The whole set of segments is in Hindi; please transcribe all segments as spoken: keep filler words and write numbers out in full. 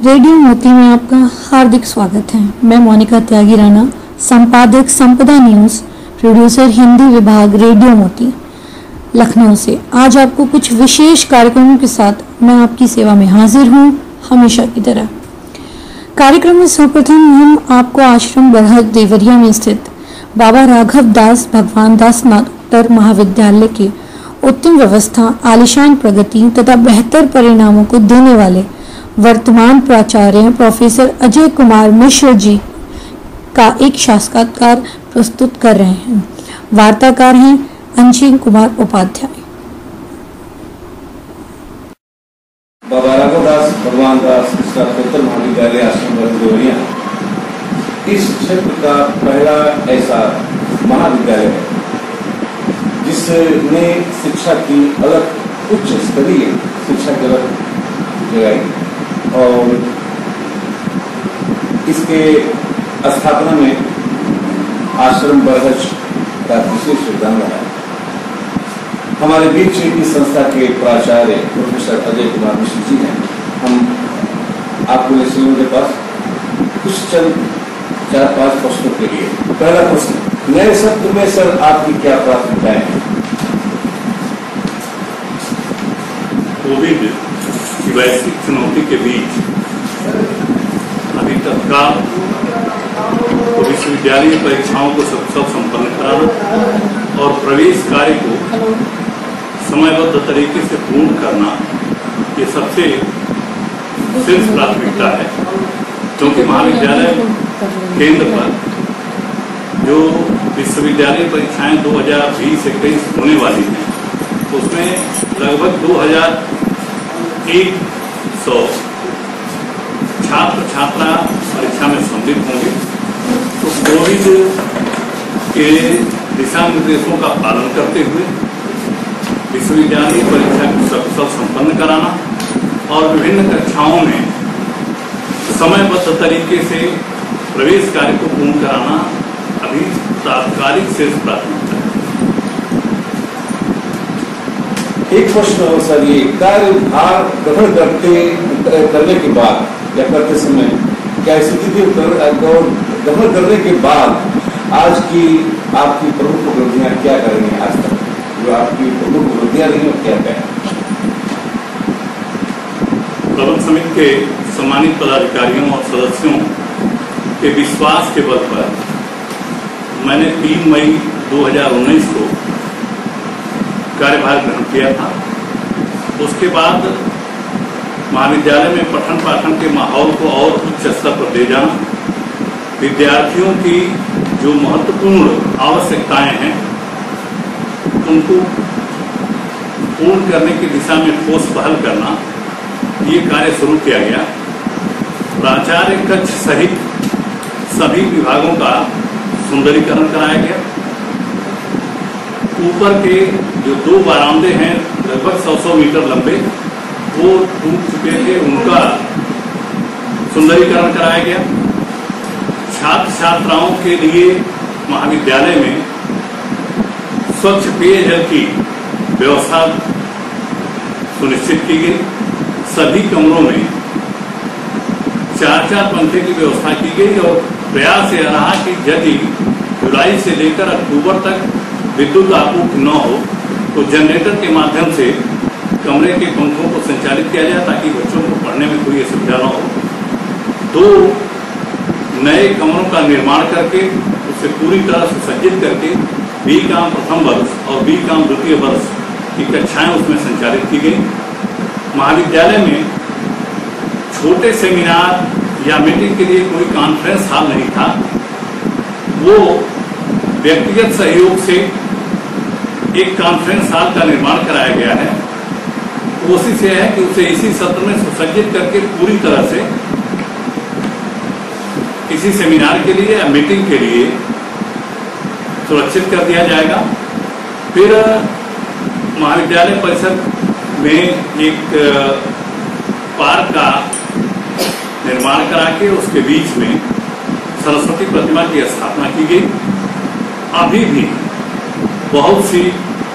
रेडियो मोती में आपका हार्दिक स्वागत है। मैं मोनिका त्यागी राणा, संपादक संपदा न्यूज, प्रोड्यूसर हिंदी विभाग, रेडियो मोती, लखनऊ से आज आपको कुछ विशेष कार्यक्रमों के साथ मैं आपकी सेवा में हाजिर हूँ, हमेशा की तरह। कार्यक्रम में सर्वप्रथम हम आपको आश्रम बरहट देवरिया में स्थित बाबा राघव दास भगवान दास स्नातकोत्तर महाविद्यालय के उत्तम व्यवस्था, आलिशान प्रगति तथा बेहतर परिणामों को देने वाले वर्तमान प्राचार्य प्रोफेसर अजय कुमार मिश्र जी का एक साक्षात्कार प्रस्तुत कर रहे हैं। वार्ताकार हैं अंशी कुमार उपाध्याय। बाबा राघव दास भगवान दास स्नातकोत्तर महाविद्यालय आश्रम बरहट देवरिया इस क्षेत्र का पहला ऐसा महाविद्यालय है जिसने शिक्षा की अलग उच्च स्तरीय शिक्षा की अलग जगाई और इसके स्थापना में आश्रम बरहट का विशेष योगदान रहा है। हमारे बीच इस संस्था के प्राचार्य प्रोफेसर अजय कुमार मिश्र जी हैं। हम आपको लिसनरों के पास कुछ चंद चार पांच प्रश्नों के लिए। पहला प्रश्न, नए सत्र में सर आपकी क्या प्राथमिकताएं हैं? कोविड की वैश्विक चुनौती के बीच अभी तत्काल तो विश्वविद्यालय परीक्षाओं को सब संपन्न कराना और प्रवेश कार्य को समयबद्ध तरीके से पूर्ण करना, ये सबसे शीर्ष प्राथमिकता है। क्योंकि महाविद्यालय केंद्र पर जो विश्वविद्यालय परीक्षाएं दो हज़ार बीस इक्कीस होने वाली हैं, उसमें लगभग दो हज़ार एक सौ छात्र छात्रा परीक्षा में सम्मिलित होंगे। तो कोविड के दिशा निर्देशों का पालन करते हुए विश्वविद्यालय परीक्षा को सकुशल संपन्न कराना और विभिन्न कक्षाओं में समयबद्ध तरीके से प्रवेश कार्य को पूर्ण कराना अभी तात्कालिक शीर्ष प्राथमिकता है। एक प्रश्न और सर, ये कार्यभार ग्रहण करते करने के बाद या करते समय क्या स्थिति ग्रहण करने के बाद आज की आपकी प्रमुख उपलब्धियां क्या करेंगे? आज तक जो आपकी प्रमुख उपलब्धियां रही हैं क्या क्या? प्रबंध समिति के सम्मानित पदाधिकारियों और सदस्यों के विश्वास के बल पर मैंने तीन मई दो हज़ार उन्नीस को कार्यभार ग्रहण किया था। उसके बाद महाविद्यालय में पठन पाठन के माहौल को और उच्च स्तर पर ले जाना, विद्यार्थियों की जो महत्वपूर्ण आवश्यकताएं हैं उनको पूर्ण करने की दिशा में ठोस पहल करना, ये कार्य शुरू किया गया। प्राचार्य कक्ष सहित सभी विभागों का सुंदरीकरण कराया गया। ऊपर के जो दो बरामदे हैं लगभग सौ सौ मीटर लंबे, वो टूट चुके थे, उनका सुंदरीकरण कराया गया। छात्र छात्राओं के लिए महाविद्यालय में स्वच्छ पेयजल की व्यवस्था सुनिश्चित की गई। सभी कमरों में चार चार पंखे की व्यवस्था की गई और प्रयास यह रहा कि यदि जुलाई से लेकर अक्टूबर तक विद्युत आपूर्ति न हो तो जनरेटर के माध्यम से कमरे के पंखों को संचालित किया जाए ताकि बच्चों को पढ़ने में कोई असुविधा न हो। दो नए कमरों का निर्माण करके उसे पूरी तरह से सज्जित करके बी काम प्रथम वर्ष और बी काम द्वितीय वर्ष की कक्षाएं उसमें संचालित की गई। महाविद्यालय में छोटे सेमिनार या मीटिंग के लिए कोई कॉन्फ्रेंस हॉल नहीं था। वो व्यक्तिगत सहयोग से एक कॉन्फ्रेंस हॉल का निर्माण कराया गया है। कोशिश यह है कि उसे इसी सत्र में सुसज्जित करके पूरी तरह से किसी सेमिनार के लिए या मीटिंग के लिए सुरक्षित कर दिया जाएगा। फिर महाविद्यालय परिसर में एक पार्क का निर्माण करा के उसके बीच में सरस्वती प्रतिमा की स्थापना की गई। अभी भी बहुत सी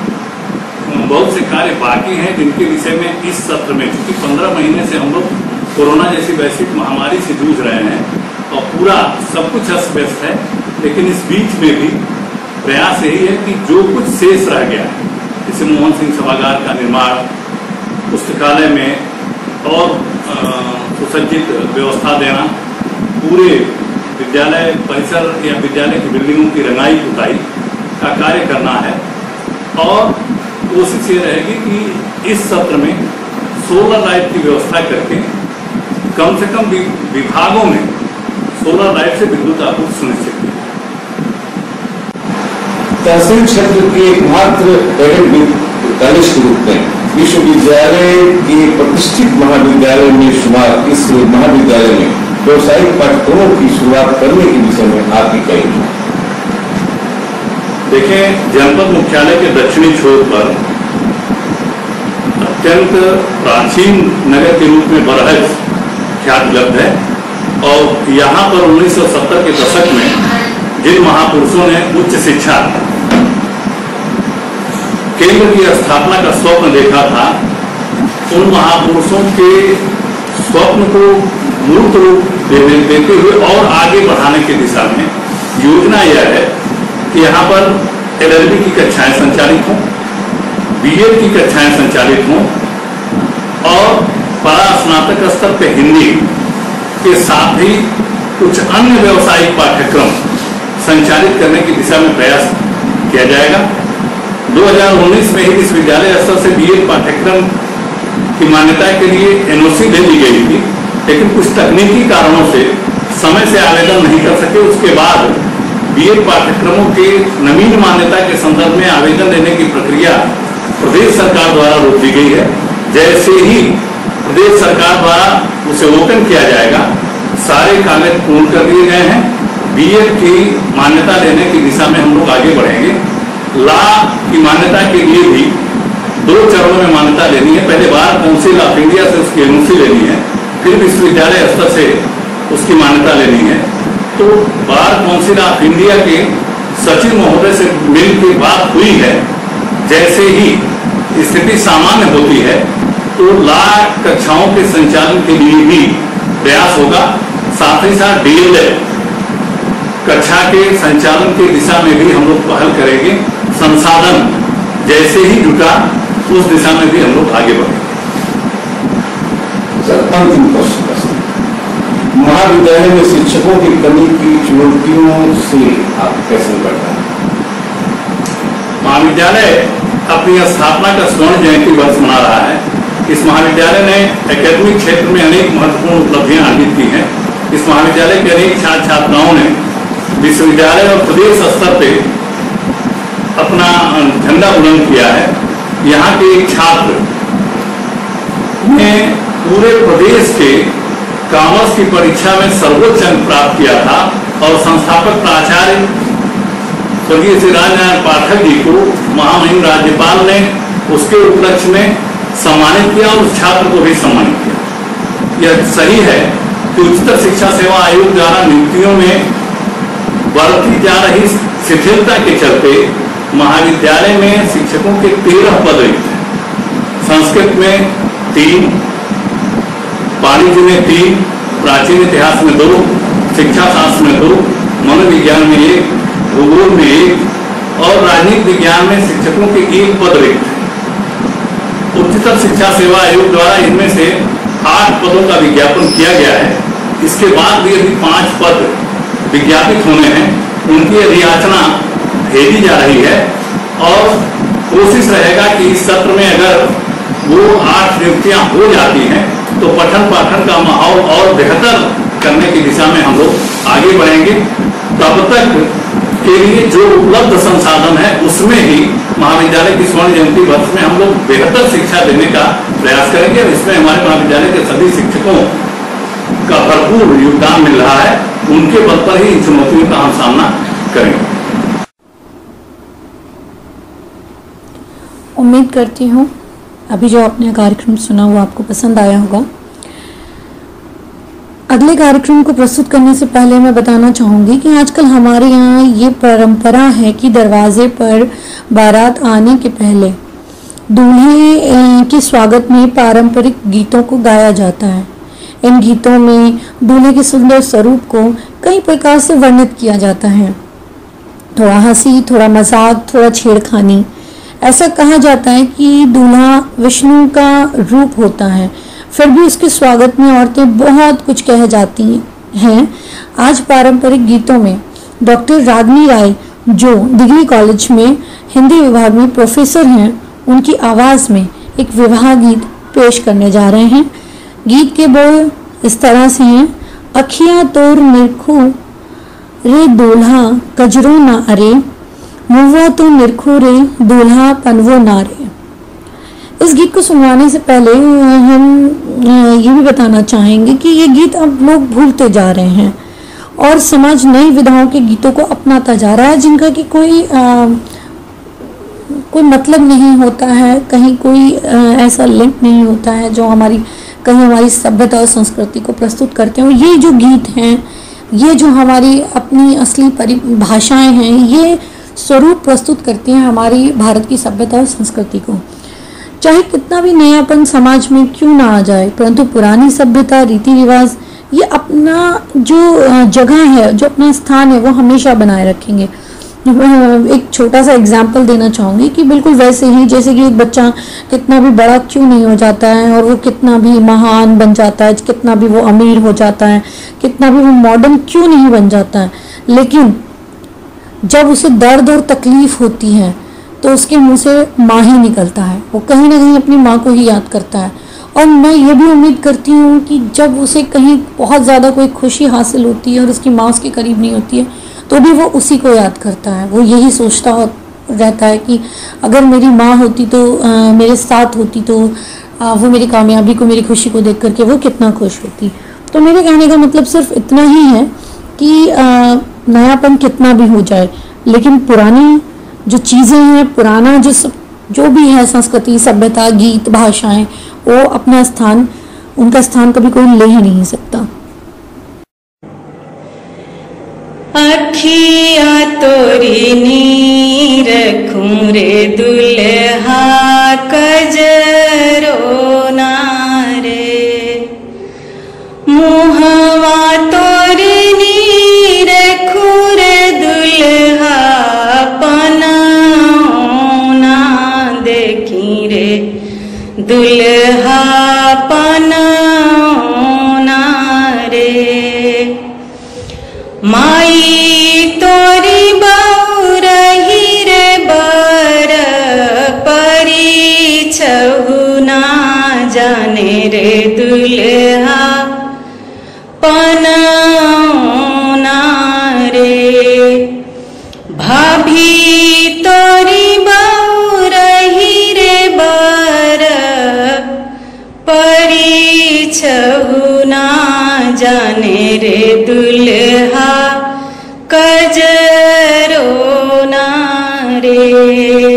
बहुत से कार्य बाकी हैं जिनके विषय में इस सत्र में, क्योंकि पंद्रह महीने से हम लोग कोरोना जैसी वैश्विक महामारी से जूझ रहे हैं और पूरा सब कुछ अस्त व्यस्त है, लेकिन इस बीच में भी प्रयास यही है कि जो कुछ शेष रह गया, जैसे मोहन सिंह सभागार का निर्माण, पुस्तकालय में और सुसज्जित व्यवस्था देना, पूरे विद्यालय परिसर या विद्यालय की बिल्डिंगों की रंगाई पुताई का कार्य करना है। और कोशिश ये रहेगी कि इस सत्र में सोलर लाइट की व्यवस्था करके कम से कम विभागों में सोलर लाइट से विद्युत आपूर्ति सुनिश्चित की। तहसील क्षेत्र के एकमात्र एडेड कॉलेज के रूप में विश्वविद्यालय के प्रतिष्ठित महाविद्यालय में शुमार इस महाविद्यालय में व्यावसायिक पाठ्यक्रमों की शुरुआत करने के विषय में आपकी क्या योजना? देखें, जनपद मुख्यालय के दक्षिणी छोर पर अत्यंत प्राचीन नगर के रूप में बरहज ख्याति लब्ध है और यहाँ पर उन्नीस सौ सत्तर के दशक में जिन महापुरुषों ने उच्च शिक्षा केंद्र की स्थापना का स्वप्न देखा था, उन महापुरुषों के स्वप्न को मूर्त रूप देते हुए और आगे बढ़ाने की दिशा में योजना यह है कि यहाँ पर एल एल बी की कक्षाएं संचालित हों, बी एड की कक्षाएं संचालित हों और परा स्नातक स्तर पर हिंदी के साथ ही कुछ अन्य व्यावसायिक पाठ्यक्रम संचालित करने की दिशा में प्रयास किया जाएगा। दो हज़ार उन्नीस में ही विश्वविद्यालय स्तर से बी एड पाठ्यक्रम की मान्यता के लिए एन ओ सी दे दी गई थी, लेकिन कुछ तकनीकी कारणों से समय से आवेदन नहीं कर सके। उसके बाद बी एड पाठ्यक्रमों के नवीन मान्यता के संदर्भ में आवेदन देने की प्रक्रिया प्रदेश सरकार द्वारा रोक दी गई है। जैसे ही प्रदेश सरकार द्वारा उसे ओपन किया जाएगा, सारे कागज पूर्ण कर दिए गए हैं। बी एड की मान्यता लेने की दिशा में हम लोग आगे बढ़ेंगे। ला की मान्यता के लिए भी दो चरणों में मान्यता लेनी है। पहले बार काउंसिल ऑफ इंडिया से उसकी एन ओ सी लेनी है, फिर विश्वविद्यालय स्तर से उसकी मान्यता लेनी है। तो बार काउंसिल ऑफ इंडिया के सचिव महोदय से मिल के बात हुई है। जैसे ही स्थिति सामान्य होती है तो ला कक्षाओं के संचालन के लिए भी प्रयास होगा। साथ ही साथ डी एल एड कक्षा के संचालन की दिशा में भी हम लोग पहल करेंगे। संसाधन जैसे ही जुटा उस दिशा में भी हम लोग आगे बढ़ेंगे। सर, अंतिम प्रश्न, महाविद्यालय में शिक्षकों की कमी की चुनौतियों से आप कैसे निपटते हैं? महाविद्यालय अपनी स्थापना का स्वर्ण जयंती वर्ष मना रहा है। इस महाविद्यालय ने एकेडमिक क्षेत्र में अनेक महत्वपूर्ण उपलब्धियां अर्जित की हैं। इस महाविद्यालय के अनेक छात्र छात्राओं ने विश्वविद्यालय और प्रदेश स्तर पे अपना झंडा बुलंद किया है। यहाँ के एक छात्र ने पूरे प्रदेश के कॉमर्स की परीक्षा में सर्वोच्च अंक प्राप्त किया था और संस्थापक प्राचार्य स्वर्गीय श्री राजनारायण पाठक जी को महामहिम राज्यपाल ने उसके उपलक्ष्य में सम्मानित किया और उस छात्र को भी सम्मानित किया। यह सही है कि उच्चतर शिक्षा सेवा आयोग द्वारा नियुक्तियों में बरती जा रही शिथिलता के चलते महाविद्यालय में शिक्षकों के तेरह पद रिक्त हैं। संस्कृत में तीन, वाणिज्य में तीन, प्राचीन इतिहास में दो, शिक्षा शास्त्र में दो, मनोविज्ञान में एक, भूगोल में एक और राजनीति विज्ञान में शिक्षकों के एक पद रिक्त है। उच्चतर शिक्षा सेवा आयोग द्वारा इनमें से आठ पदों का विज्ञापन किया गया है। इसके बाद भी अभी पांच पद विज्ञापित होने हैं, उनकी अधियाचना भेजी जा रही है और कोशिश रहेगा कि इस सत्र में अगर वो आठ नियुक्तियां हो जाती हैं तो पठन पाठन का माहौल और बेहतर करने की दिशा में हम लोग आगे बढ़ेंगे। तब तक के लिए जो उपलब्ध संसाधन है उसमें ही महाविद्यालय की स्वर्ण जयंती वर्ष में हम लोग बेहतर शिक्षा देने का प्रयास करेंगे और इसमें हमारे महाविद्यालय के सभी शिक्षकों का भरपूर योगदान मिल रहा है। उनके बल पर ही इन चुनौतियों का हम सामना करेंगे। उम्मीद करती हूँ अभी जो आपने कार्यक्रम सुना वो आपको पसंद आया होगा। अगले कार्यक्रम को प्रस्तुत करने से पहले मैं बताना चाहूँगी कि आजकल हमारे यहाँ ये परंपरा है कि दरवाजे पर बारात आने के पहले दूल्हे के स्वागत में पारंपरिक गीतों को गाया जाता है। इन गीतों में दूल्हे के सुंदर स्वरूप को कई प्रकार से वर्णित किया जाता है। थोड़ा हंसी, थोड़ा मजाक, थोड़ा छेड़खानी। ऐसा कहा जाता है कि दूल्हा विष्णु का रूप होता है, फिर भी उसके स्वागत में औरतें बहुत कुछ कह जाती हैं। आज पारंपरिक गीतों में डॉक्टर रागनी राय, जो डिग्री कॉलेज में हिंदी विभाग में प्रोफेसर हैं, उनकी आवाज में एक विवाह गीत पेश करने जा रहे हैं। गीत के बोल इस तरह से हैं। अखियां तोर निरखू रे दूल्हा कजरो ना अरे, मुवा तो निरखू रे दूल्हा पनवो ना रे। इस गीत को सुनवाने से पहले हम ये भी बताना चाहेंगे कि ये गीत अब लोग भूलते जा रहे हैं और समाज नई विधाओं के गीतों को अपनाता जा रहा है, जिनका कि कोई आ, कोई मतलब नहीं होता है, कहीं कोई आ, ऐसा लिंक नहीं होता है जो हमारी कहीं हमारी सभ्यता और संस्कृति को प्रस्तुत करते हैं। ये जो गीत हैं, ये जो हमारी अपनी असली परिभाषाएं हैं, ये स्वरूप प्रस्तुत करती हैं हमारी भारत की सभ्यता और संस्कृति को। चाहे कितना भी नयापन समाज में क्यों ना आ जाए, परंतु पुरानी सभ्यता, रीति रिवाज, ये अपना जो जगह है, जो अपना स्थान है, वो हमेशा बनाए रखेंगे। एक छोटा सा एग्जाम्पल देना चाहूँगी कि बिल्कुल वैसे ही जैसे कि एक बच्चा कितना भी बड़ा क्यों नहीं हो जाता है और वो कितना भी महान बन जाता है, कितना भी वो अमीर हो जाता है, कितना भी वो मॉडर्न क्यों नहीं बन जाता है, लेकिन जब उसे दर्द और तकलीफ होती है तो उसके मुंह से माँ ही निकलता है। वो कहीं ना कहीं अपनी माँ को ही याद करता है। और मैं ये भी उम्मीद करती हूँ कि जब उसे कहीं बहुत ज़्यादा कोई खुशी हासिल होती है और उसकी माँ उसके करीब नहीं होती है, तो भी वो उसी को याद करता है। वो यही सोचता रहता है कि अगर मेरी माँ होती तो आ, मेरे साथ होती तो आ, वो मेरी कामयाबी को, मेरी खुशी को देख करके वो कितना खुश होती। तो मेरे कहने का मतलब सिर्फ इतना ही है कि आ, नयापन कितना भी हो जाए, लेकिन पुरानी जो चीज़ें हैं, पुराना जो सब जो भी है, संस्कृति, सभ्यता, गीत, भाषाएं, वो अपना स्थान, उनका स्थान कभी कोई ले ही नहीं सकता। अखिया तोरी नीर खुरे दुल्हा कजरो नारे, मुहवा तोरी नीर खुरे दुल्हा पनौना देखी रे दुल्हा पनौना रे। माई तोरी बौरही रे बर परी छहु ना जाने रे दुल्हा पनौना रे। भाभी तोरी बौरही रे बर परी छहु ना जाने रे दुल्हा कजरो ना रे।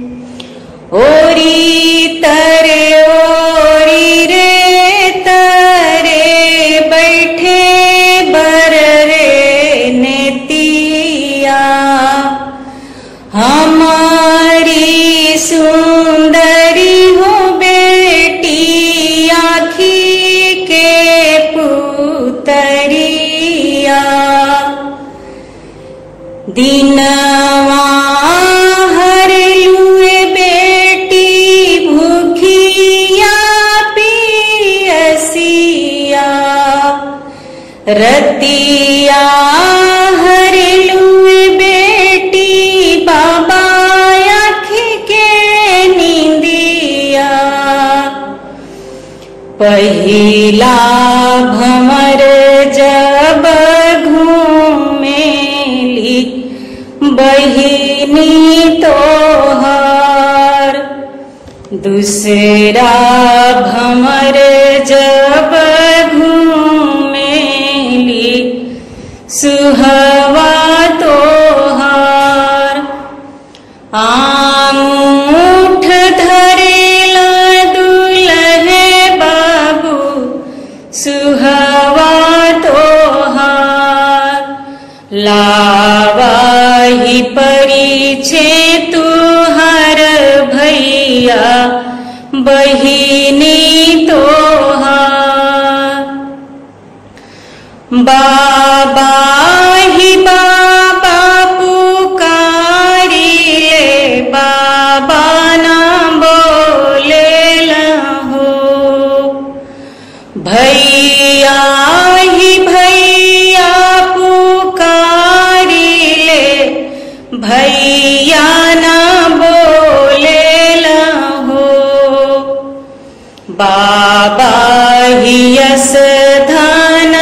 ओरी तरे ओरी रे तरे बैठे बर रे नेतिया, हमारी सुंदरी हो बेटी आँखी के पुतरिया। दिनवा हर लुए बेटी भूखिया पियसिया, रतिया हर लुए बेटी बाबा आँखी के नींदिया। पहिला भंवर जब घूमेली बहिनी तोहार, दूसरा भंवर जब घूमेली सुहवा तोहार। आंगूठ धरेला दुल्हे बाबू सुहवा तोहार, लावाही परिछे तुहार भैया बहिनी तोहार। बाबा ही बाबा पुकारी ले, बाबा ना बोले लहो। भैया ही भैया पुकारी ले, भैया ना बोले लहो। बाबा ही यस धन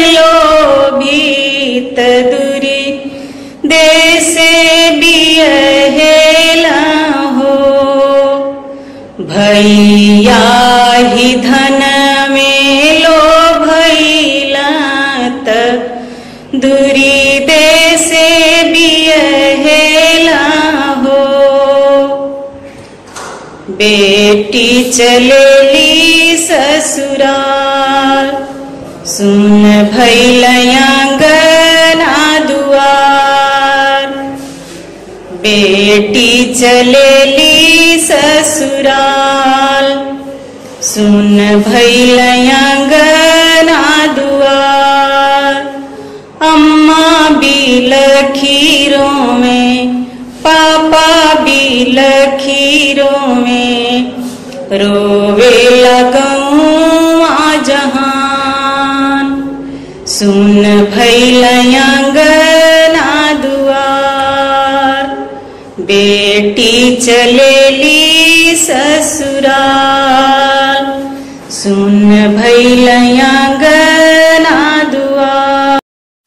लोभित दूरी देसे बियहेला हो। भैया ही धन में लोभैला त दूरी देसे बियहेला हो। बेटी चलेली ससुराल, सुन भैलया गना दुआर। बेटी चलेली ससुराल, सुन भैलया गना दुआर। अम्मा बिलखीरों में, पापा बिलखीरों में, रोवे लगौआ जहान। सुन भैलया गना दुआर, बेटी चलेली ससुराल, सुन भैलया गना दुआर।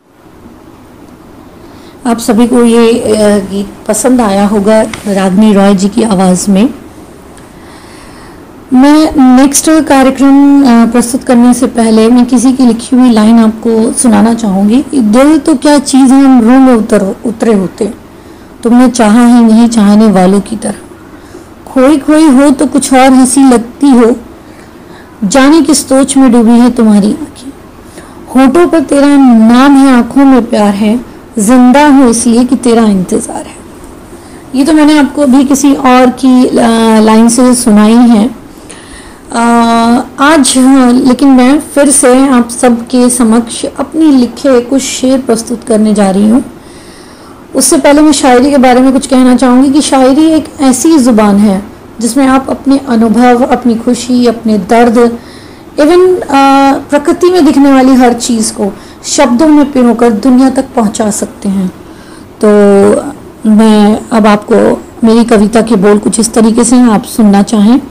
आप सभी को ये गीत पसंद आया होगा रागिनी रॉय जी की आवाज़ में। मैं नेक्स्ट कार्यक्रम प्रस्तुत करने से पहले मैं किसी की लिखी हुई लाइन आपको सुनाना चाहूँगी। दिल तो क्या चीज़ है, हम रूह में उतर उतरे होते, तुमने चाहा ही नहीं चाहने वालों की तरह। खोई खोई हो तो कुछ और हंसी लगती हो, जाने किस सोच में डूबी है तुम्हारी आंखें। होठों पर तेरा नाम है, आंखों में प्यार है, जिंदा हूँ इसलिए कि तेरा इंतज़ार है। ये तो मैंने आपको अभी किसी और की लाइन से सुनाई है। आ, आज लेकिन मैं फिर से आप सबके समक्ष अपनी लिखे कुछ शेर प्रस्तुत करने जा रही हूँ। उससे पहले मैं शायरी के बारे में कुछ कहना चाहूँगी कि शायरी एक ऐसी ज़ुबान है जिसमें आप अपने अनुभव, अपनी खुशी, अपने दर्द, इवन प्रकृति में दिखने वाली हर चीज़ को शब्दों में पिरोकर दुनिया तक पहुँचा सकते हैं। तो मैं अब आपको मेरी कविता के बोल कुछ इस तरीके से आप सुनना चाहें।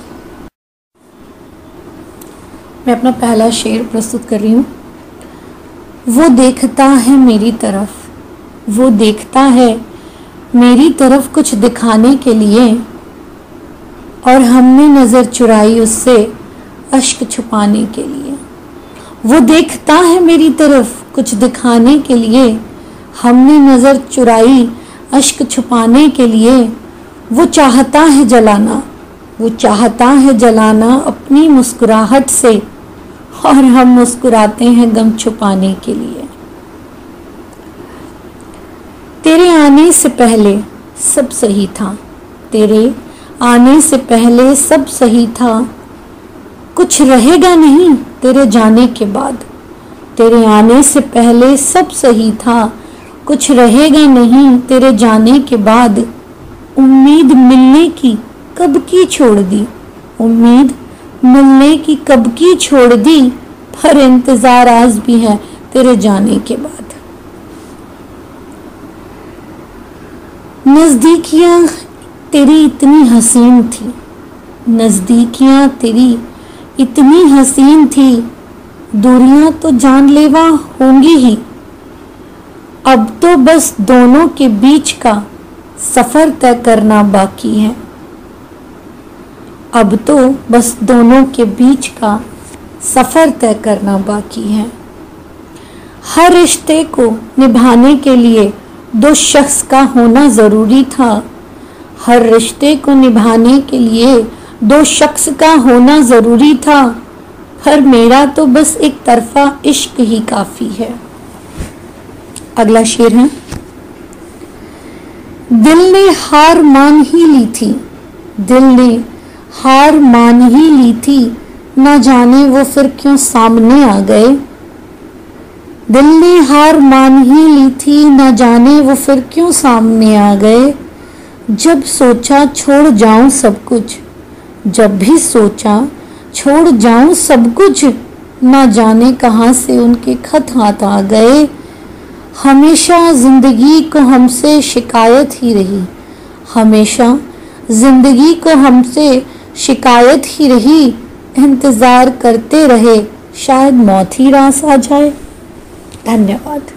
मैं अपना पहला शेर प्रस्तुत कर रही हूँ। वो देखता है मेरी तरफ, वो देखता है मेरी तरफ कुछ दिखाने के लिए, और हमने नज़र चुराई उससे अश्क छुपाने के लिए। वो देखता है मेरी तरफ कुछ दिखाने के लिए, हमने नज़र चुराई अश्क छुपाने के लिए। वो चाहता है जलाना, वो चाहता है जलाना अपनी मुस्कुराहट से, और हम मुस्कुराते हैं गम छुपाने के लिए। तेरे आने से पहले सब सही था, तेरे आने से पहले सब सही था, कुछ रहेगा नहीं तेरे जाने के बाद। तेरे आने से पहले सब सही था, कुछ रहेगा नहीं तेरे जाने के बाद। उम्मीद मिलने की कब की छोड़ दी, उम्मीद मिलने की कब की छोड़ दी, पर इंतजार आज भी है तेरे जाने के बाद। नजदीकियां तेरी इतनी हसीन थी, नजदीकियां तेरी इतनी हसीन थी, दूरियां तो जानलेवा होंगी ही। अब तो बस दोनों के बीच का सफर तय करना बाकी है, अब तो बस दोनों के बीच का सफर तय करना बाकी है। हर रिश्ते को निभाने के लिए दो शख्स का होना जरूरी था, हर रिश्ते को निभाने के लिए दो शख्स का होना जरूरी था, पर मेरा तो बस एक तरफा इश्क ही काफी है। अगला शेर है। दिल ने हार मान ही ली थी, दिल ने हार मान ही ली थी, ना जाने वो फिर क्यों सामने आ गए। दिल ने हार मान ही ली थी, न जाने वो फिर क्यों सामने आ गए। जब सोचा छोड़ जाऊं सब कुछ, जब भी सोचा छोड़ जाऊं सब कुछ, न जाने कहां से उनके खत हाथ आ गए। हमेशा जिंदगी को हमसे शिकायत ही रही, हमेशा जिंदगी को हमसे शिकायत ही रही। इंतजार करते रहे शायद मौत ही रास आ जाए। धन्यवाद।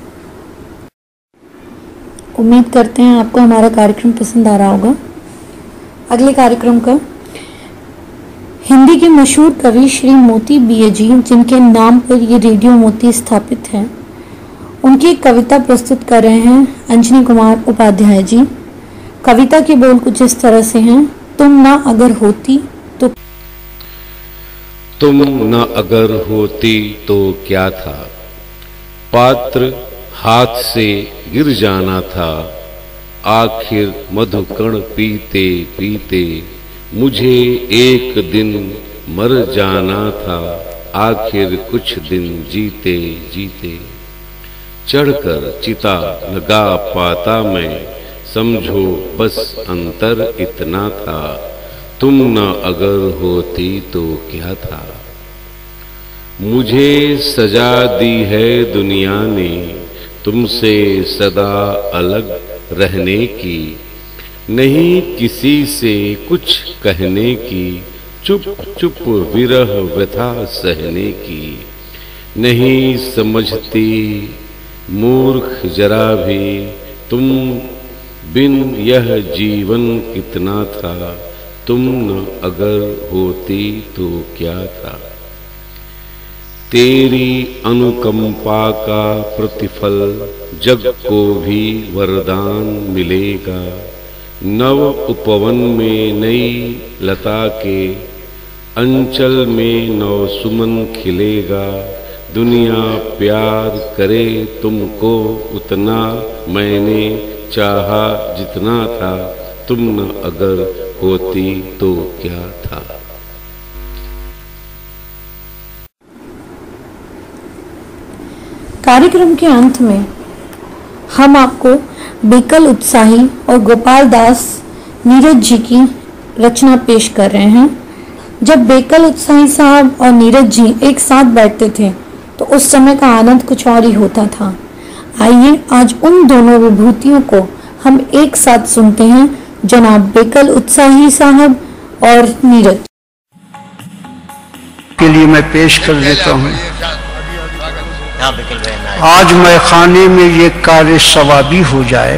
उम्मीद करते हैं आपको हमारा कार्यक्रम पसंद आ रहा होगा। अगले कार्यक्रम का हिंदी के मशहूर कवि श्री मोती बीए जी, जिनके नाम पर ये रेडियो मोती स्थापित है, उनकी एक कविता प्रस्तुत कर रहे हैं अंजनी कुमार उपाध्याय जी। कविता के बोल कुछ इस तरह से हैं। तुम ना अगर होती तो तुम न अगर होती तो क्या था, पात्र हाथ से गिर जाना था। आखिर मधुकण पीते पीते मुझे एक दिन मर जाना था। आखिर कुछ दिन जीते जीते चढ़कर चिता लगा पाता मैं। समझो बस अंतर इतना था, तुम न अगर होती तो क्या था। मुझे सजा दी है दुनिया ने तुमसे सदा अलग रहने की। नहीं किसी से कुछ कहने की, चुप चुप विरह व्यथा सहने की। नहीं समझती मूर्ख जरा भी तुम बिन यह जीवन कितना था। तुम न अगर होती तो क्या था। तेरी अनुकंपा का प्रतिफल जग को भी वरदान मिलेगा। नव उपवन में नई लता के अंचल में नव सुमन खिलेगा। दुनिया प्यार करे तुमको उतना, मैंने चाहा जितना था। तुम न अगर होती तो क्या था। कार्यक्रम के अंत में हम आपको बेकल उत्साही और गोपाल दास नीरज जी की रचना पेश कर रहे हैं। जब बेकल उत्साही साहब और नीरज जी एक साथ बैठते थे तो उस समय का आनंद कुछ और ही होता था। आइए आज उन दोनों विभूतियों को हम एक साथ सुनते हैं, जनाब बेकल उत्साही साहब और नीरज के लिए मैं पेश कर देता हूँ। आज मैं खाने में ये कार्य सवाबी हो जाए,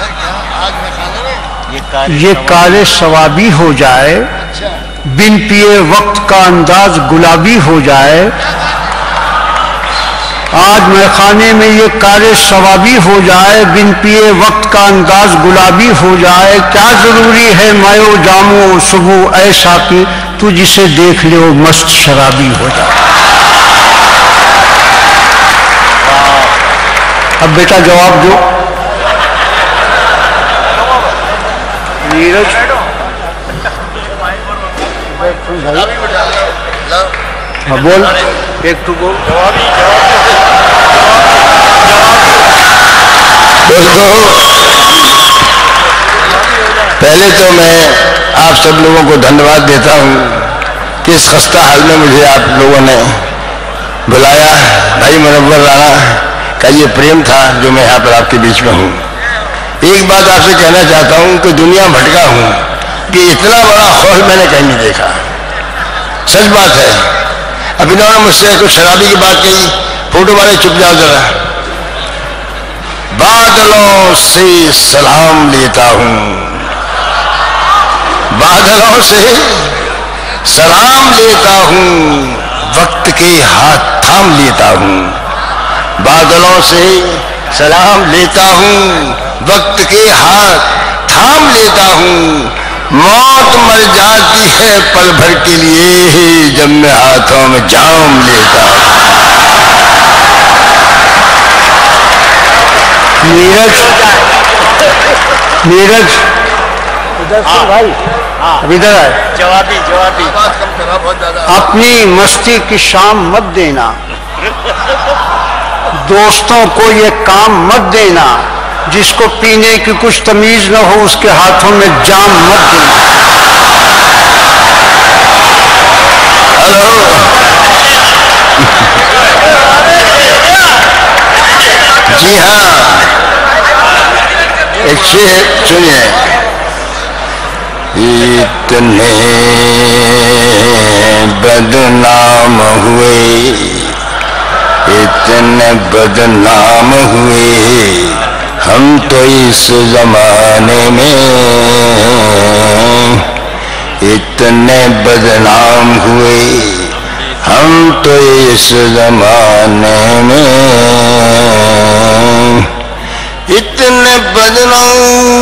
ये कार्य सवाबी हो जाए। बिन पिए वक्त का अंदाज गुलाबी हो जाए। आज मैं खाने में ये कार्य सवाबी हो जाए। बिन पिए वक्त का अंदाज गुलाबी हो जाए। क्या जरूरी है मायो जामो सुबह ऐसा कि तू जिसे देख ले वो मस्त शराबी हो जाए। अब बेटा जवाब दो। नीरज हाँ बोल, एक तो बोल। दोस्तों, पहले तो मैं आप सब लोगों को धन्यवाद देता हूँ कि इस खस्ता हाल में मुझे आप लोगों ने बुलाया। भाई मुनव्वर राणा का ये प्रेम था जो मैं यहाँ पर आपके बीच में हूँ। एक बात आपसे कहना चाहता हूँ कि दुनिया भटका हूँ कि इतना बड़ा हॉल मैंने कहीं नहीं देखा। सच बात है। अब इन्होंने मुझसे कुछ शराबी की बात कही, फोटो वाले चुप जाओ जरा। बादलों से सलाम लेता हूँ, बादलों से सलाम लेता हूँ, वक्त के हाथ थाम लेता हूँ। बादलों से सलाम लेता हूँ, वक्त के हाथ थाम लेता हूँ। मौत मर जाती है पल भर के लिए जब मैं हाथों में जाम लेता हूँ। नीरज नीरज इधर से भाई, अब इधर आए। जवाबी जवाबी अपनी मस्ती की शाम मत देना। दोस्तों को ये काम मत देना, जिसको पीने की कुछ तमीज न हो उसके हाथों में जाम मत देना। हेलो, जी हाँ, एक शेर सुनिए। इतने बदनाम हुए, इतने बदनाम हुए हम तो इस जमाने में, इतने बदनाम हुए हम तो इस जमाने में, इतने बदनाम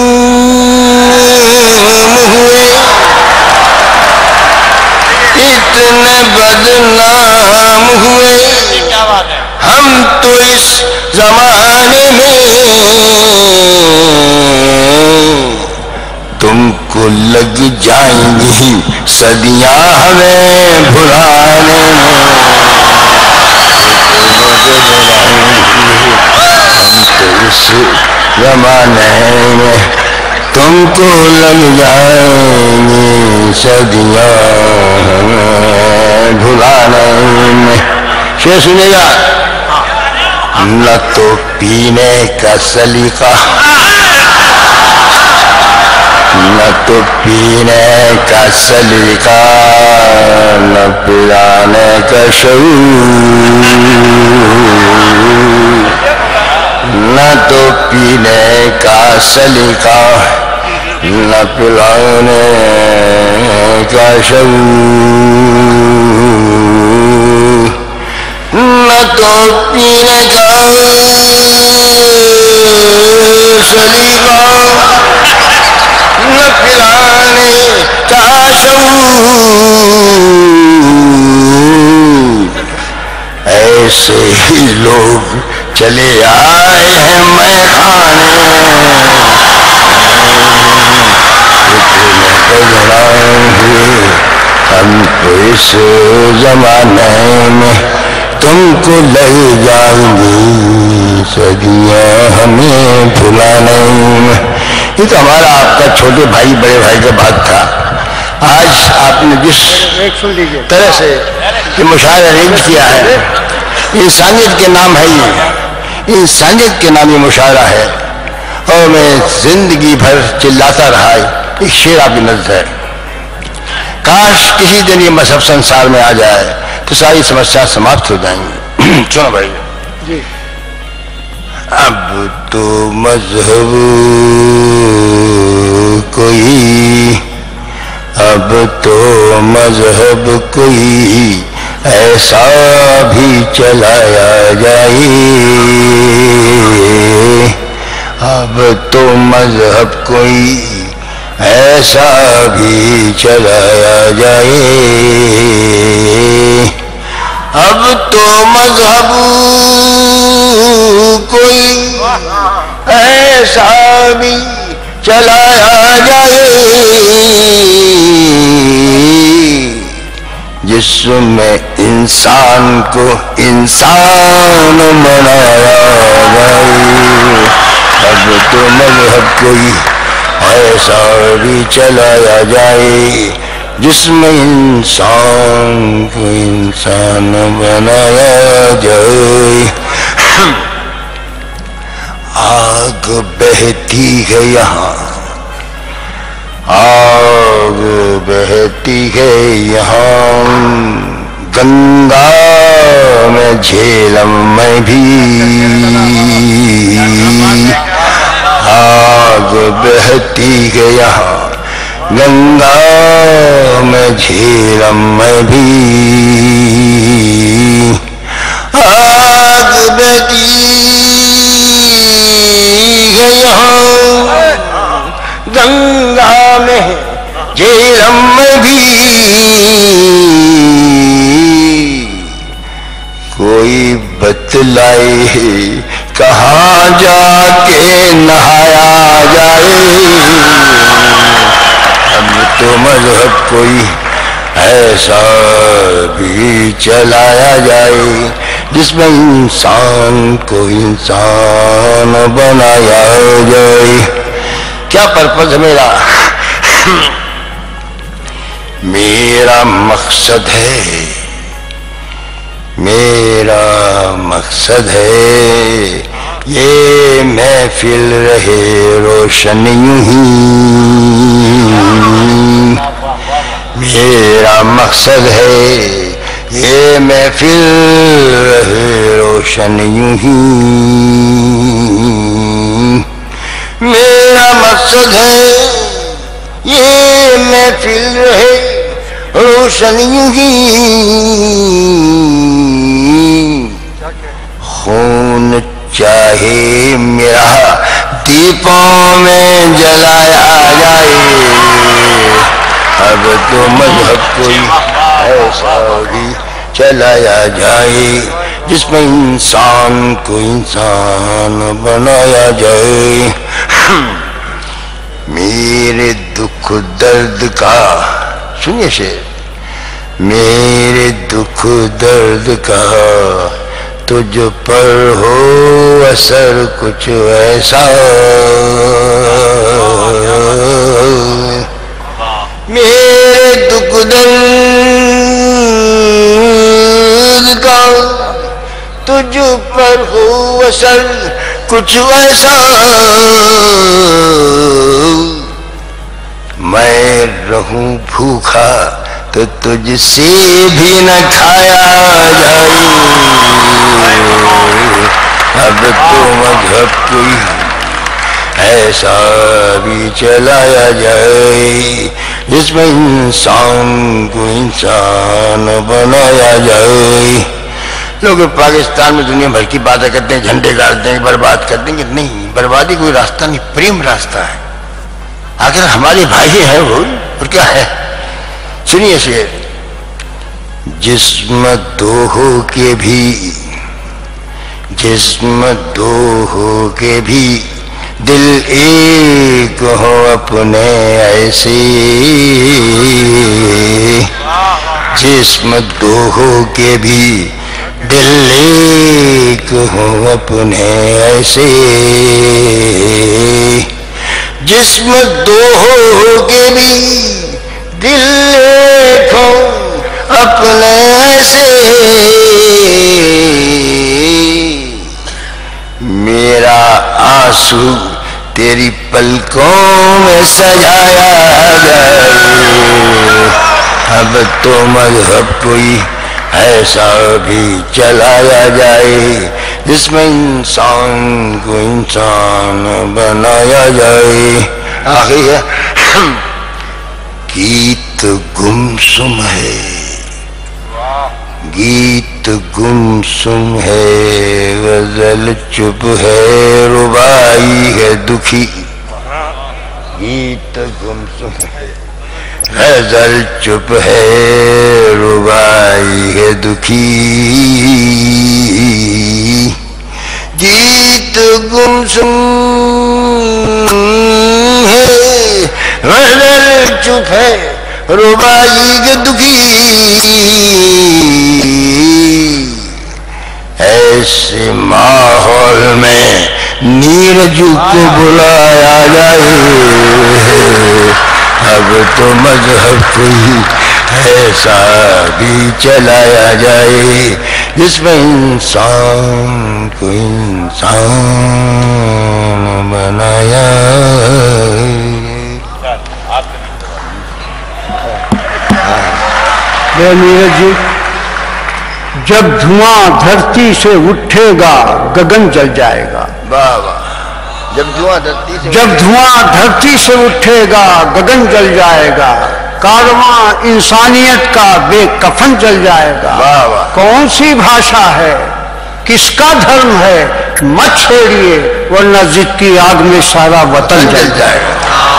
हुए, इतने बदनाम हुए हम तो इस जमाने में, तुमको लग जाएंगी सदियां हमें भुलाने में, हम तो इस जमाने में, तुमको लग जाएंगी सदियां हमें भुलाने में। शेर सुनेगा। न तो पीने का सलीका, न तो पीने का सलीका, न पिलाने का शऊर, न तो पीने का सलीका, न पिलाने का शऊर, न तो पीने का सलीका, न पिलाने का शऊर, ऐसे ही लोग चले आए हैं मैं खाने, इतने बदनाम हुए हम तो इस जमाने में, तुमको लग जाएंगी सदियां हमें भुलाने में। ये तो हमारा आपका छोटे भाई बड़े भाई का बात था। आज आपने जिस तरह से ये मुशायरा अरेंज किया है, इंसानियत के नाम है ये, इंसानियत के नाम ये मुशायरा है, और मैं जिंदगी भर चिल्लाता रहा एक शेर आपकी नजर है। काश किसी दिन ये मजहब संसार में आ जाए तो सारी समस्या समाप्त हो जाएंगी। सुनो भाई जी। अब तो मजहब कोई, अब तो मजहब कोई ऐसा भी चलाया जाए, अब तो मजहब कोई ऐसा भी चलाया जाए, अब तो मजहब कोई ऐसा भी चलाया जाए जिसमें इंसान को इंसान बनाया जाए, अब तो मजहब कोई ऐसा भी चलाया जाए जिसमें इंसान को इंसान बनाया जाए। आग बहती है यहाँ, आग बहती है यहाँ, गंगा में झेलम में भी, आग बहती है यहाँ, गंगा में झेलम में भी, आग बहती है यहाँ, गंगा में झेलम में भी, कोई बतलाए कहाँ जाके नहाया जाए, अब तो मजहब कोई ऐसा भी चलाया जाए जिसमें इंसान को इंसान बनाया जाए। क्या पर्पस है मेरा? मेरा मकसद है, मेरा मकसद है ये महफिल रहे रोशन यूं ही। मेरा मकसद है ये महफिल रहे रोशन यूं ही। मेरा मकसद है ये महफिल रहे रोशन यूं ही। खून चाहे मेरा दीपों में जलाया जाए, अब तो मजहब कोई ऐसा भी चलाया जाए जिसमें इंसान को इंसान बनाया जाए। मेरे दुख दर्द का, सुनिए शेर, मेरे दुख दर्द का तुझ पर हो असर कुछ ऐसा। मेरे दुख दर्द का तुझ पर हो असर कुछ ऐसा। मैं रहूं भूखा तो तुझसे भी न खाया जाए, अब तो मजहब कोई ऐसा भी चलाया जाए जिसमें इंसान को इंसान बनाया जाए। लोग पाकिस्तान में दुनिया भर की बातें करते हैं, झंडे गाड़ते हैं, बर्बाद कर देंगे। नहीं, बर्बादी कोई रास्ता नहीं, प्रेम रास्ता है। आखिर हमारे भाई हैं वो, और क्या है? सुनिए शेर, जिस्म दो हो के भी, जिस्म दो हो के भी दिल एक हो अपने ऐसे। जिस्म दो हो के भी दिल एक हो अपने ऐसे। जिस्म दो हो के भी दिल एक हो अपने ऐसे। मेरा आंसू तेरी पलकों में सजाया जाए, अब तो मजहब कोई ऐसा भी चलाया जाए जिसमें इंसान को इंसान बनाया जाए। आखिर गीत गुमसुम है, गीत गुमसुम है, गजल चुप है, रुबाई है दुखी। गीत गुमसुम है, गजल चुप है, रुबाई है दुखी। गीत गुमसुम है, गजल चुप है, रुबाई है दुखी। ऐसे माहौल में नीरजू को बुलाया जाए, अब तो मजहब कोई ऐसा भी चलाया जाए जिसमें इंसान को इंसान बनाया। नीरज, जब धुआं धरती से उठेगा गगन जल जाएगा। वाह वाह। जब धुआं धरती से जब धुआं धरती से उठेगा गगन जल जाएगा, कारवां इंसानियत का बेकफन जल जाएगा। वाह वाह। कौन सी भाषा है, किसका धर्म है, मत छेड़िए वरना जिद की आग में सारा वतन जल जाएगा।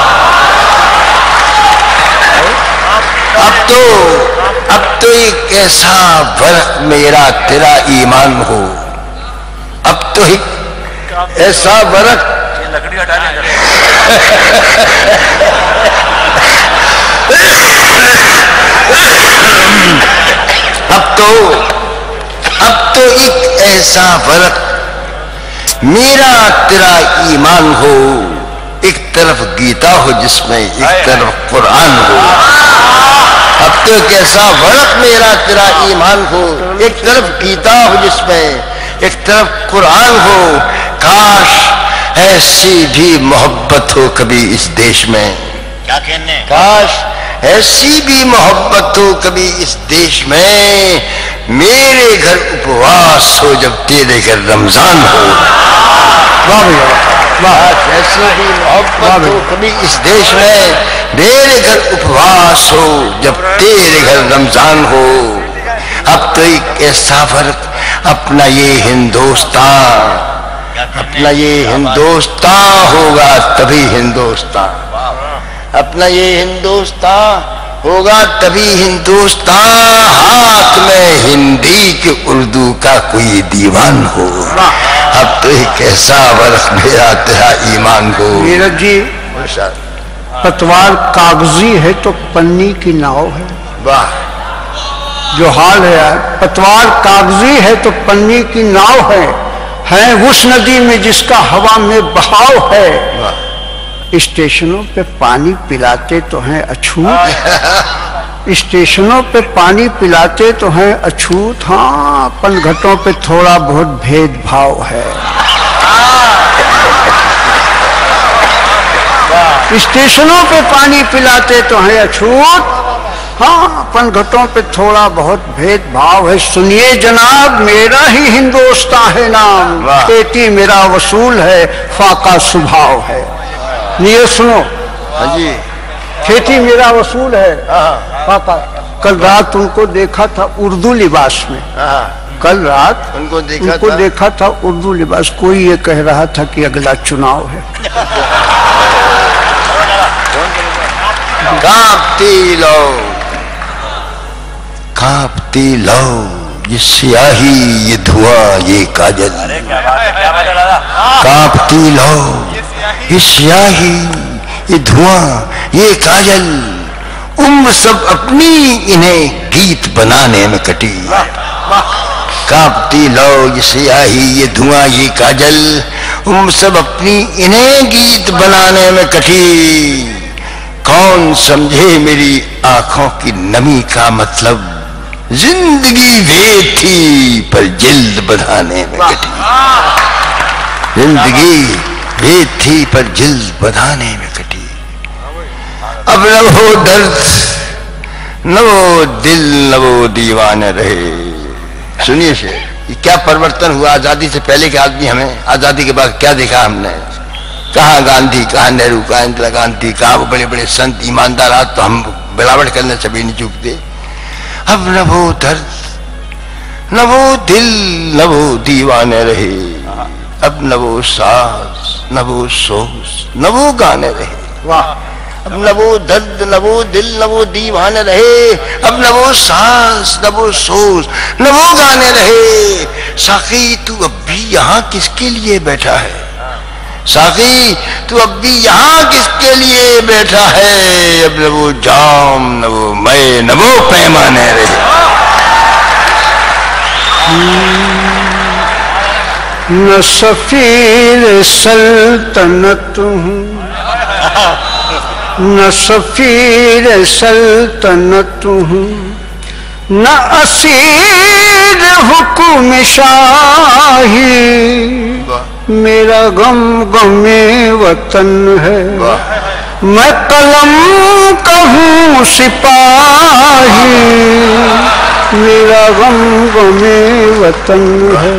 अब तो अब तो एक ऐसा वर्क मेरा तेरा ईमान हो, अब तो एक ऐसा वर्क लकड़ी हटाने अब तो अब तो एक कैसा फर्क मेरा तेरा ईमान हो, एक तरफ गीता हो जिसमें एक तरफ कुरान हो। अब तो कैसा फर्क मेरा तेरा ईमान हो, एक तरफ गीता हो जिसमें एक तरफ कुरान हो। काश ऐसी भी मोहब्बत हो कभी इस देश में, क्या कहने, काश ऐसी भी मोहब्बत हो कभी इस देश में। मेरे घर उपवास हो जब तेरे घर रमजान हो। वाह भैया वाह, ऐसी भी मोहब्बत हो कभी इस देश में। मेरे घर उपवास हो जब तेरे घर रमजान हो। अब तो एक ऐसा फर्क अपना ये हिंदुस्तान, अपना ये हिंदुस्तान होगा तभी हिंदुस्तान, अपना ये हिंदुस्तान होगा तभी हिंदुस्तान। हाथ में हिंदी के उर्दू का कोई दीवान हो। अब तो एक ऐसा वर्ष मेरा तेरा ईमान हो। नीरज जी, पतवार कागजी है तो पन्नी की नाव है। वाह, जो हाल है यार, पतवार कागजी है तो पन्नी की नाव है, है उस नदी में जिसका हवा में बहाव है। स्टेशनों पे पानी पिलाते तो हैं अछूत, स्टेशनों पे पानी पिलाते तो हैं अछूत। हाँ, पनघटों पे थोड़ा बहुत भेदभाव है। स्टेशनों पे पानी पिलाते तो हैं अछूत, हाँ, पनघटों पे थोड़ा बहुत भेदभाव है। सुनिए जनाब, मेरा ही हिंदुस्तान है नाम, खेती मेरा वसूल है, फाका स्वभाव है। नहीं सुनो, हाँ जी, खेती मेरा वसूल है, पापा। कल रात उनको देखा था उर्दू लिबास में, कल रात उनको देखा उनको था? देखा था उर्दू लिबास। कोई ये कह रहा था कि अगला चुनाव है। कांपती लो, कांपती लो, ये स्याही, ये धुआं, ये काजल। कांपती लो, ये स्याही, ये धुआं, ये काजल। उम्र सब अपनी इन्हें गीत बनाने में कटी। कांपती लो, ये स्याही, ये धुआं, ये काजल। उम्र सब अपनी इन्हें गीत बनाने में कटी। कौन समझे मेरी आंखों की नमी का मतलब। जिंदगी वेद थी पर जिल्द बधाने में कटी। जिंदगी वेद थी पर जिल्द बधाने में कटी। अब न वो दर्द, न वो दिल, न वो दीवाने रहे। सुनिए शेर, ये क्या परिवर्तन हुआ आजादी से पहले के आदमी, हमें आजादी के बाद क्या देखा हमने। कहाँ गांधी, कहाँ नेहरू, कहाँ इंदिरा गांधी, कहाँ वो बड़े बड़े संत ईमानदार। आज तो हम मिलावट करने से भी नहीं चूकते। अब न वो दर्द, न वो दिल, न वो दीवाने रहे। अब न वो सास, न वो सोच, न वो गाने रहे। वाह, अब न वो दर्द, न वो दिल, न वो दीवाने रहे। अब न वो सांस, न वो सोच, न वो गाने रहे। साकी तू अब भी यहाँ किसके लिए बैठा है। साकी तू अब भी यहाँ किसके लिए बैठा है। अब न वो जाम, न वो मैं, न वो पैमाने रहे। न सफीर सल्तनत हूँ, न सफीर सल्तनत हूँ, न असीर हुक्म शाही। मेरा गम गमे वतन है, मैं कलम कहूँ सिपाही। मेरा गम गमे वतन है।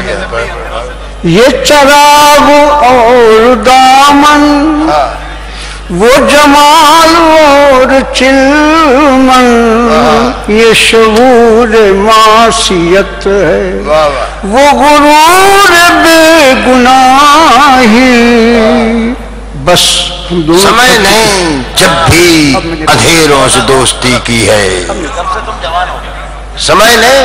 ये चराग और दामन, वो जमाल और चिलमन, ये शऊर मासियत है, वो गुरूर बेगुनाही। बस समय नहीं जब भी अंधेरों से दोस्ती की है। समय ने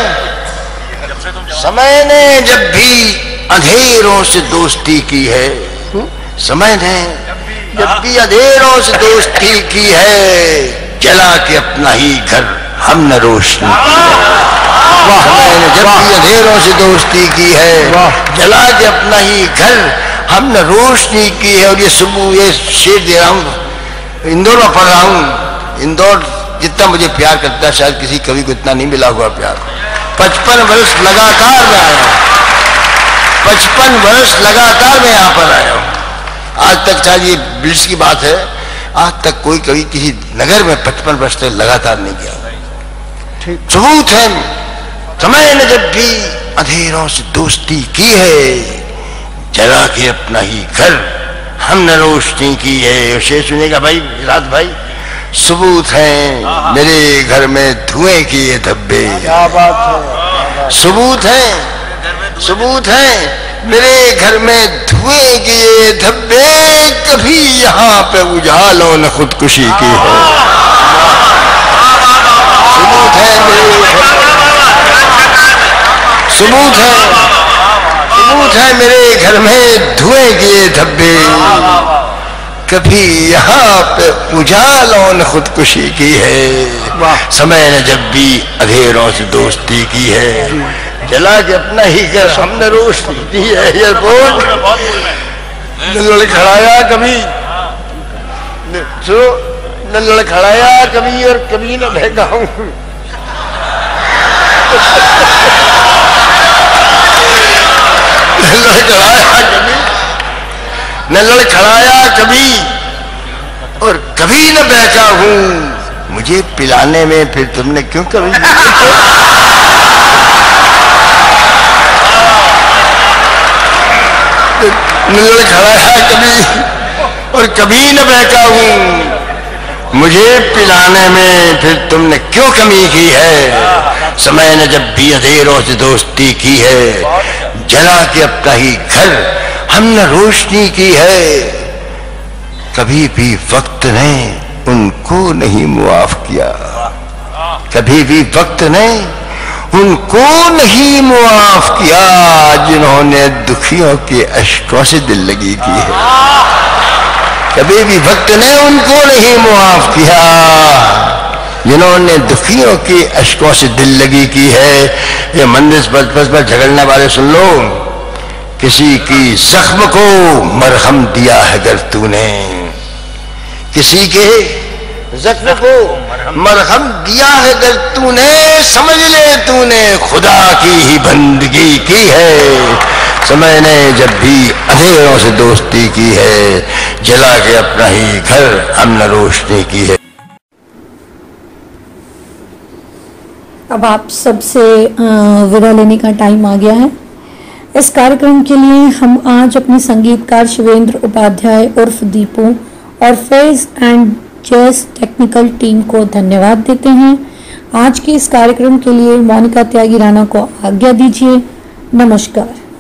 समय ने जब भी अंधेरों से दोस्ती की है। समय ने जब भी अंधेरों से दोस्ती की है। जला के अपना ही घर हमने रोशनी की है। समय ने जब भी अंधेरों से दोस्ती की है, जला के अपना ही घर हमने रोशनी की है। और ये सुबह ये शेर दे रहा हूँ, इंदौर में पढ़ रहा हूँ। इंदौर जितना मुझे प्यार करता है शायद किसी कवि को इतना नहीं मिला हुआ प्यार। पचपन वर्ष लगातार मैं आया हूँ, पचपन वर्ष लगातार मैं यहाँ पर आया हूँ। आज तक शायद ये ब्रिटिश की बात है, आज तक कोई कवि किसी नगर में पचपन वर्ष तक लगातार नहीं गया। सबूत है समय ने जब भी अंधेरों से दोस्ती की है, जला के अपना ही घर हमने रोशनी की है। शेर सुनेगा भाई रात भाई। सबूत है मेरे घर में धुएं की ये धब्बे, क्या बात है। सबूत है सबूत है मेरे घर में धुएं की ये धब्बे, कभी यहाँ पे उजालों ने खुदकुशी की है। सबूत है मेरे सबूत है सबूत है मेरे घर में धुएं की ये धब्बे, कभी यहाँ पे उजालों ने खुदकुशी की है। समय ने जब भी अंधेरों से दोस्ती की है, जला के अपना ही घर हमने रोशनी दी है। एयरपोर्ट न लड़खड़ाया कभी, सुनो, न लड़खड़ाया कभी और कभी न बहका हूं। न लड़खड़ाया कभी न लड़खड़ाया कभी और कभी न बहका हूं। मुझे पिलाने में फिर तुमने क्यों कभी न लड़खड़ाया कभी और कभी न बहका हूं। मुझे पिलाने में फिर तुमने क्यों कमी की है। समय ने जब भी अंधेरों से दोस्ती की है, जला के अपना ही घर हमने रोशनी की है। कभी भी वक्त ने उनको नहीं मुआफ किया, कभी भी वक्त ने उनको नहीं मुआफ किया, जिन्होंने दुखियों के अश्कों से दिल लगी की है। कभी भी वक्त ने उनको नहीं मुआफ किया, जिन्होंने दुखियों के अश्कों से दिल लगी की है। ये मंदिर बस बस पर झगड़ने वाले सुन लो, किसी की जख्म को मरहम दिया है अगर तूने, किसी के जख्म को मरहम दिया है अगर तूने, समझ ले तूने खुदा की ही बंदगी की है। समय ने जब भी अंधेरों से दोस्ती की है, जला के अपना ही घर हमने रोशनी की है। अब आप सबसे विदा लेने का टाइम आ गया है। इस कार्यक्रम के लिए हम आज अपने संगीतकार शिवेंद्र उपाध्याय उर्फ दीपू और फेज एंड जैज टेक्निकल टीम को धन्यवाद देते हैं। आज के इस कार्यक्रम के लिए मोनिका त्यागी राणा को आज्ञा दीजिए। नमस्कार।